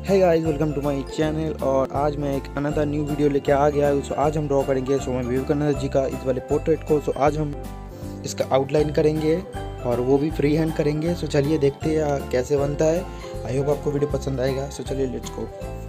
Hey guys, welcome to my channel. और आज मैं एक अनदर न्यू वीडियो लेके आ गया हूँ। सो आज हम ड्रॉ करेंगे स्वामी विवेकानंद जी का इस वाले पोर्ट्रेट को। सो आज हम इसका आउटलाइन करेंगे और वो भी फ्री हैंड करेंगे। सो चलिए देखते हैं कैसे बनता है। आई होप आपको वीडियो पसंद आएगा। सो चलिए let's go.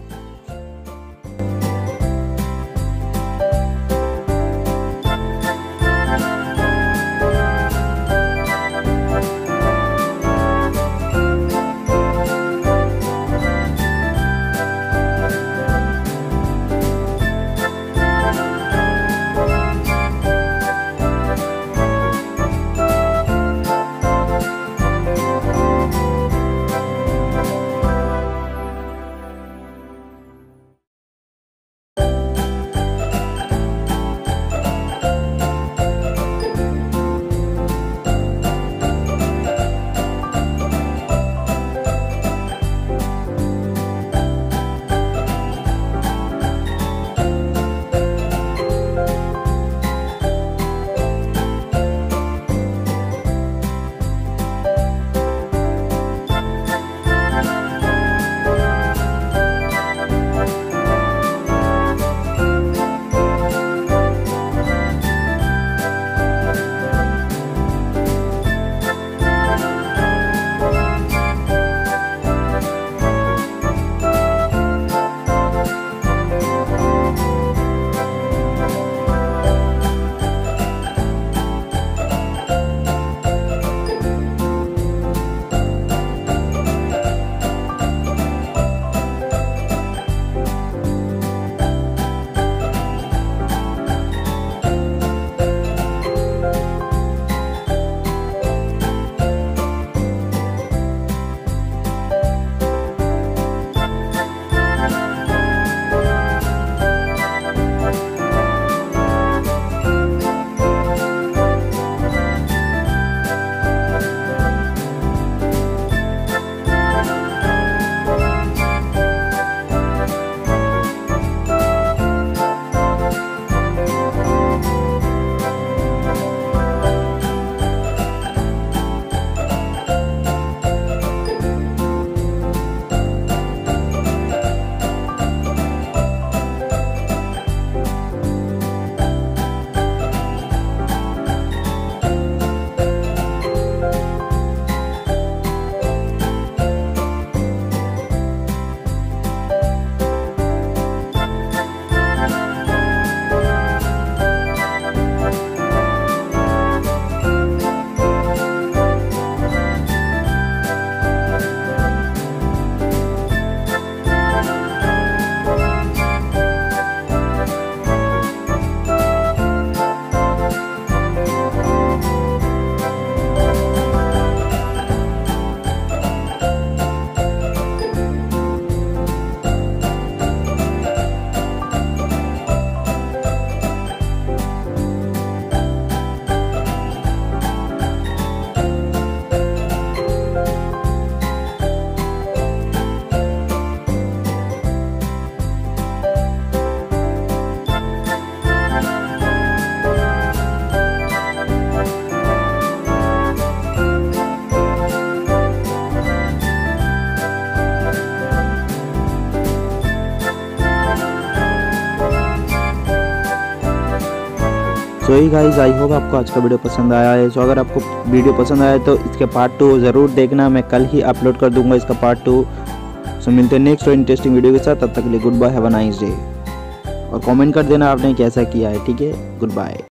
So hi guys, I hope आपको आज का वीडियो पसंद आया है। सो अगर आपको वीडियो पसंद आया तो इसके पार्ट 2 ज़रूर देखना। मैं कल ही अपलोड कर दूंगा इसका पार्ट 2। सो मिलते हैं नेक्स्ट और इंटरेस्टिंग वीडियो के साथ। तब तक के लिए good bye, have a nice day. और कमेंट कर देना आपने कैसा किया है। ठीक है, गुड बाय।